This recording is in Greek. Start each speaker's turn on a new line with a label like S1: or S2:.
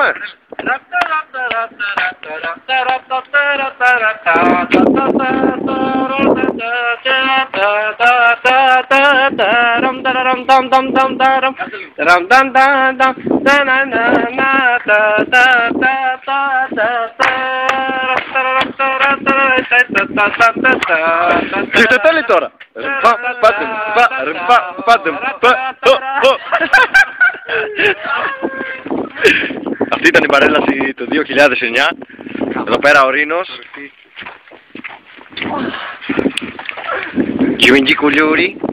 S1: πάμε. Τι τέλει τώρα. Αυτή ήταν η παρέλαση του 2009. Εδώ πέρα ο Ρήνος και ο Ινγκή Κουλούρη.